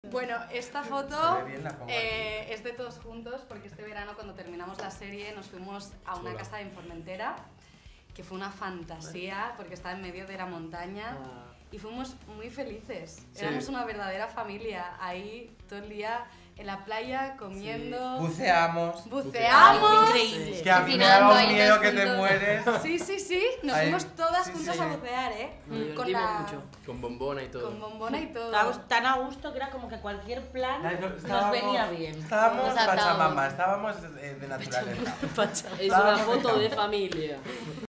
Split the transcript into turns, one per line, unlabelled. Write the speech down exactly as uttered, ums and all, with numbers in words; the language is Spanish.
Bueno, esta foto eh, es de todos juntos porque este verano cuando terminamos la serie nos fuimos a una casa en Formentera que fue una fantasía porque estaba en medio de la montaña y fuimos muy felices. Sí. Éramos una verdadera familia ahí todo el día en la playa comiendo.
Sí. Buceamos.
Buceamos.
Increíble.
Es que a mí me daba un miedo que te mueres.
Sí, sí, sí. Nos
Ahí.
fuimos todas
Sí,
juntas
sí.
a bucear, ¿eh?
Nos
Con la...
mucho. Con bombona y todo.
Con bombona y todo.
Estábamos tan a gusto que era como que cualquier plan nos venía bien.
Estábamos
Nos atamos.
pachamama, estábamos eh, de naturaleza.
Es una foto de familia.